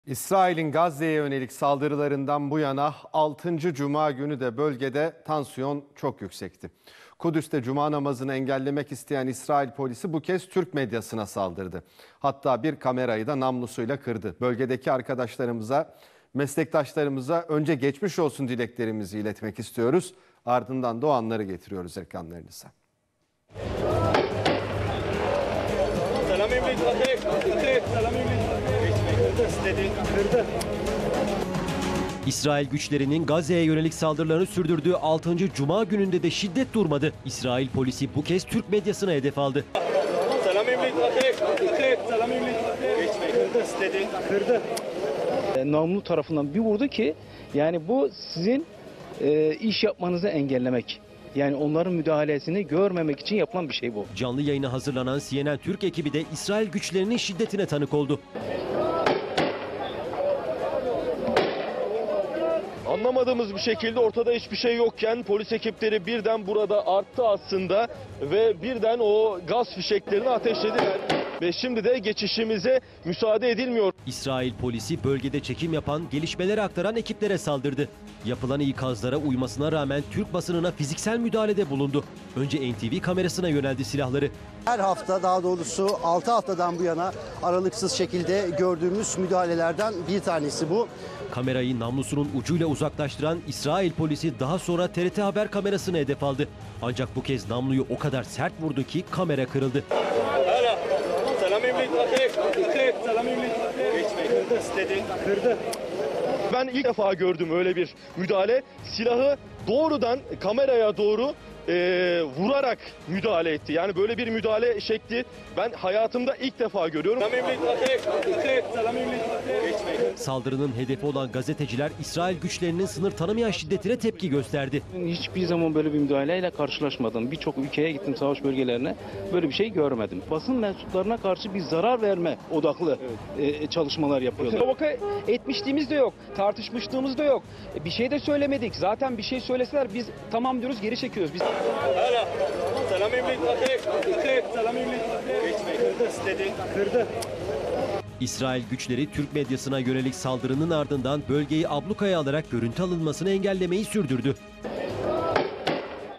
İsrail'in Gazze'ye yönelik saldırılarından bu yana 6. Cuma günü de bölgede tansiyon çok yüksekti. Kudüs'te Cuma namazını engellemek isteyen İsrail polisi bu kez Türk medyasına saldırdı. Hatta bir kamerayı da namlusuyla kırdı. Bölgedeki arkadaşlarımıza, meslektaşlarımıza önce geçmiş olsun dileklerimizi iletmek istiyoruz. Ardından da o anları getiriyoruz ekranlarınıza. İsrail güçlerinin Gazze'ye yönelik saldırılarını sürdürdüğü 6. Cuma gününde de şiddet durmadı. İsrail polisi bu kez Türk medyasına hedef aldı. Namlu tarafından bir vurdu ki yani bu sizin iş yapmanızı engellemek. Yani onların müdahalesini görmemek için yapılan bir şey bu. Canlı yayına hazırlanan CNN Türk ekibi de İsrail güçlerinin şiddetine tanık oldu. Anlamadığımız bir şekilde ortada hiçbir şey yokken polis ekipleri birden burada arttı aslında ve birden o gaz fişeklerini ateşlediler. Ve şimdi de geçişimize müsaade edilmiyor. İsrail polisi bölgede çekim yapan, gelişmeleri aktaran ekiplere saldırdı. Yapılan ikazlara uymasına rağmen Türk basınına fiziksel müdahalede bulundu. Önce NTV kamerasına yöneldi silahları. Her hafta, daha doğrusu 6 haftadan bu yana aralıksız şekilde gördüğümüz müdahalelerden bir tanesi bu. Kamerayı namlusunun ucuyla uzaklaştıran İsrail polisi daha sonra TRT Haber kamerasına hedef aldı. Ancak bu kez namluyu o kadar sert vurdu ki kamera kırıldı. Ben ilk defa gördüm öyle bir müdahale. Silahı doğrudan kameraya doğru vurarak müdahale etti. Yani böyle bir müdahale şekli ben hayatımda ilk defa görüyorum. Saldırının hedefi olan gazeteciler İsrail güçlerinin sınır tanımayan şiddetine tepki gösterdi. Hiçbir zaman böyle bir müdahaleyle karşılaşmadım. Birçok ülkeye gittim, savaş bölgelerine, böyle bir şey görmedim. Basın mensuplarına karşı bir zarar verme odaklı çalışmalar yapıyorlar. Provoke etmişliğimiz de yok, tartışmışlığımız da yok. Bir şey de söylemedik. Zaten bir şey söyleseler biz tamam diyoruz, geri çekiyoruz. Biz... İsrail güçleri Türk medyasına yönelik saldırının ardından bölgeyi ablukaya alarak görüntü alınmasını engellemeyi sürdürdü.